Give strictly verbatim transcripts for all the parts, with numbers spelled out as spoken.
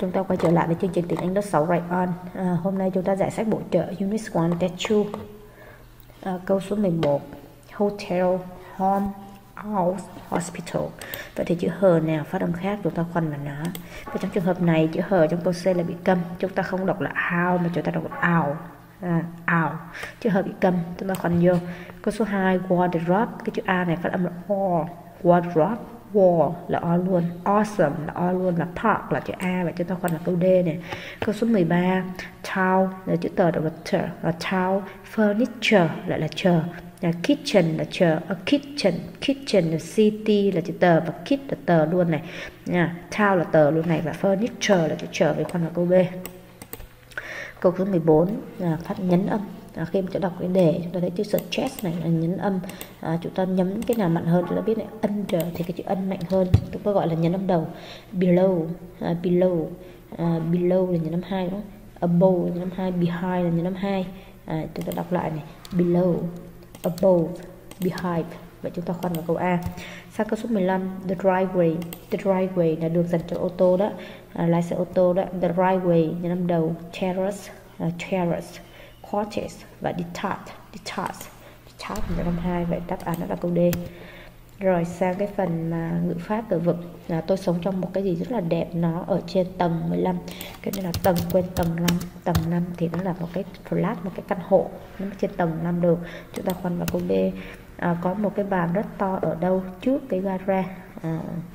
Chúng ta quay trở lại với chương trình tiếng Anh lớp sáu Right On. À, hôm nay chúng ta giải sách bổ trợ Unit một Test hai. À, câu số mười một. Hotel, home, house, hospital. Vậy thì chữ hờ nào phát âm khác chúng ta khoanh vào nó. Và trong trường hợp này chữ hờ trong câu C là bị câm. Chúng ta không đọc là how mà chúng ta đọc là ow. À, ow. Chữ hờ bị câm, chúng ta khoanh vô. Câu số hai. Wardrobe. Cái chữ A này phát âm là o. Wardrobe. Wall là O luôn, awesome là O luôn, là park là chữ A, và chúng ta khoanh là câu D này. Câu số mười ba. Town là chữ tờ đọc là tờ, là town. Furniture lại là chờ, là kitchen là chờ, a kitchen, kitchen là city là chữ tờ, và kit là tờ luôn này nha. Town là tờ luôn này, và furniture là chữ chờ, về khoanh là câu B. Câu số mười bốn là phát nhấn âm. À, khi mà chúng ta đọc cái đề chúng ta thấy chữ suggest này là nhấn âm. À, chúng ta nhấn cái nào mạnh hơn chúng ta biết này, under thì cái chữ ân mạnh hơn, chúng ta gọi là nhấn âm đầu. Below, à, below, à, below là nhấn âm hai đúng không? Above là nhấn âm hai, behind là nhấn âm hai. À, chúng ta đọc lại này, below, above, behind. Vậy chúng ta khoanh vào câu A. Sang câu số mười lăm. The driveway. The driveway là đường dành cho ô tô đó, à, lái xe ô tô đó. The driveway nhấn âm đầu. Terrace, à, terrace. Quarters và detached, detached, detached là năm hai. Vậy đáp án đó là câu D. Rồi sang cái phần mà ngữ pháp từ vựng là tôi sống trong một cái gì rất là đẹp, nó ở trên tầng mười lăm. Cái này là tầng, quên tầng năm. Tầng năm thì nó là một cái flat, một cái căn hộ, nó trên tầng năm được. Chúng ta khoanh vào câu D. À, có một cái bàn rất to ở đâu? Trước cái gara. À,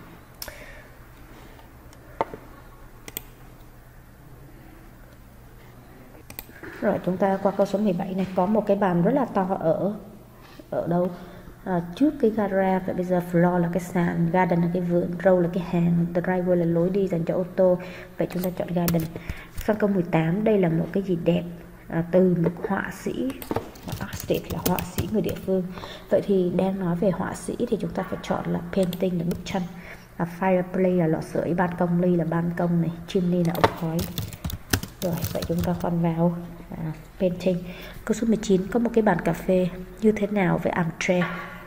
Rồi chúng ta qua câu số mười bảy này. Có một cái bàn rất là to ở ở đâu? À, trước cái gara. Vậy bây giờ floor là cái sàn, garden là cái vườn, road là cái hàng, driveway là lối đi dành cho ô tô. Vậy chúng ta chọn garden. Sang câu mười tám. Đây là một cái gì đẹp? À, từ một họa sĩ, artist là họa sĩ người địa phương. Vậy thì đang nói về họa sĩ thì chúng ta phải chọn là painting là bức tranh, à, fireplace là lò sưởi, ban công ly là ban công này, chimney là ống khói. Rồi vậy chúng ta khoanh vào à, painting. Câu số mười chín. Có một cái bàn cà phê như thế nào với armchair?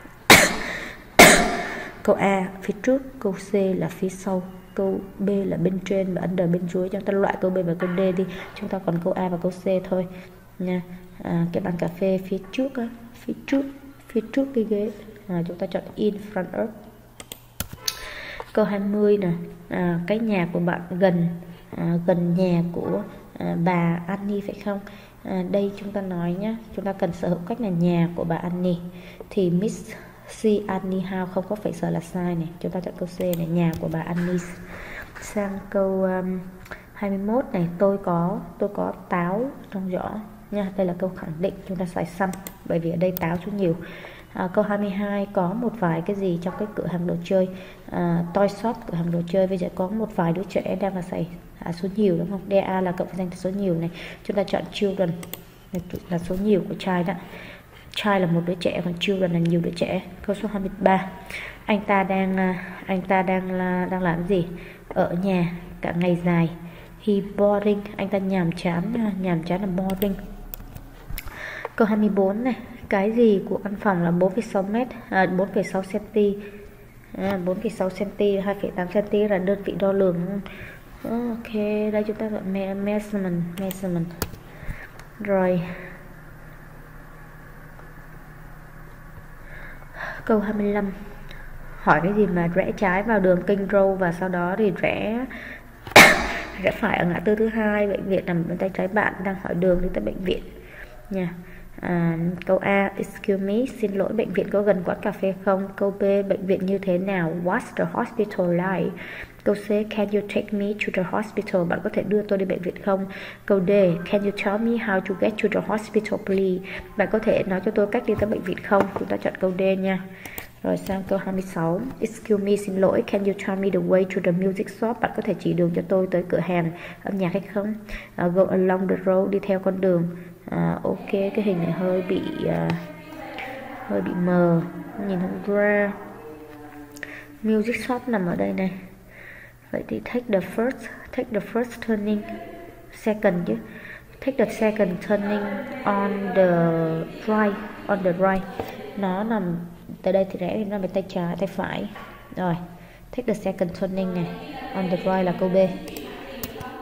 Câu A phía trước, câu C là phía sau, câu B là bên trên và under bên dưới. Chúng ta loại câu B và câu D đi, chúng ta còn câu A và câu C thôi nha. À, cái bàn cà phê phía trước á, phía trước phía trước cái ghế, à, chúng ta chọn in front of. Câu hai mươi nè. À, cái nhà của bạn gần à, gần nhà của à, bà Annie phải không? À, đây chúng ta nói nhé, chúng ta cần sở hữu cách là nhà của bà Annie, thì Miss C Annie House không có phải sở là sai này. Chúng ta chọn câu C này, nhà của bà Annie. Sang câu um, hai mươi mốt này. Tôi có tôi có táo trong giỏ nha. Đây là câu khẳng định, chúng ta xài some bởi vì ở đây táo số nhiều. À, câu hai mươi hai. Có một vài cái gì trong cái cửa hàng đồ chơi, à, toy shop, cửa hàng đồ chơi. Bây giờ có một vài đứa trẻ đang là xài à, số nhiều đúng không? đê a là cộng danh từ số nhiều này. Chúng ta chọn children là số nhiều của child đó. Child là một đứa trẻ, còn children là nhiều đứa trẻ. Câu số hai mươi ba. Anh ta đang anh ta đang là đang làm gì? Ở nhà cả ngày dài. He boring. Anh ta nhàm chán, nhàm chán là boring. Câu hai mươi bốn này. Cái gì của căn phòng là bốn phẩy sáu mét, à, bốn phẩy sáu cm, à, bốn phẩy sáu cm, hai phẩy tám cm là đơn vị đo lường. Ok, đây chúng ta gọi measurement, measurement. Rồi. Câu hai mươi lăm. Hỏi cái gì mà rẽ trái vào đường King Road và sau đó thì rẽ rẽ phải ở ngã tư thứ hai. Bệnh viện nằm bên tay trái bạn, đang hỏi đường đi tới bệnh viện nha. À, câu A. Excuse me, xin lỗi, bệnh viện có gần quán cà phê không? Câu B. Bệnh viện như thế nào? What's the hospital like? Câu C. Can you take me to the hospital? Bạn có thể đưa tôi đi bệnh viện không? Câu D. Can you tell me how to get to the hospital please? Bạn có thể nói cho tôi cách đi tới bệnh viện không? Chúng ta chọn câu D nha. Rồi sang câu hai mươi sáu. Excuse me, xin lỗi, can you tell me the way to the music shop? Bạn có thể chỉ đường cho tôi tới cửa hàng âm nhạc hay không? Uh, go along the road, đi theo con đường. À, ok, cái hình này hơi bị uh, hơi bị mờ, nhìn không ra. Music shop nằm ở đây này. Vậy thì take the first, take the first turning, second chứ. Take the second turning on the right, on the right. Nó nằm tới đây thì rẽ thì nó bên tay trái, tay phải. Rồi, take the second turning này, on the right là câu B.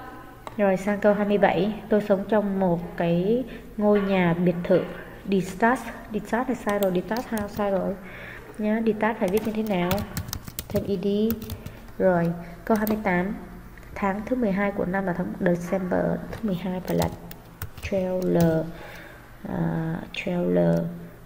Rồi sang câu hai mươi bảy. Tôi sống trong một cái ngôi nhà biệt thự detached. Detached là sai rồi, detached house sai rồi nhá. Detached phải viết như thế nào? Thêm ed. Rồi câu hai mươi tám. Tháng thứ mười hai của năm là tháng December. Thứ mười hai phải là trailer. uh, Trailer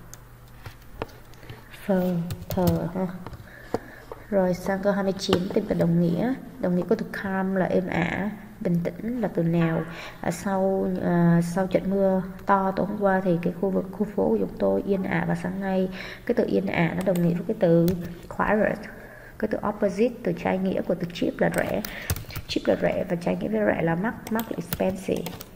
further ha. Rồi sang câu hai mươi chín. Tìm về đồng nghĩa. Đồng nghĩa của từ calm là êm ả, bình tĩnh là từ nào? À, sau à, sau trận mưa to tối hôm qua thì cái khu vực khu phố của chúng tôi yên ả và sáng nay. Cái từ yên ả nó đồng nghĩa với cái từ quiet. Cái từ opposite, từ trái nghĩa của từ cheap là rẻ. Cheap là rẻ và trái nghĩa với rẻ là mắc. Mắc là expensive.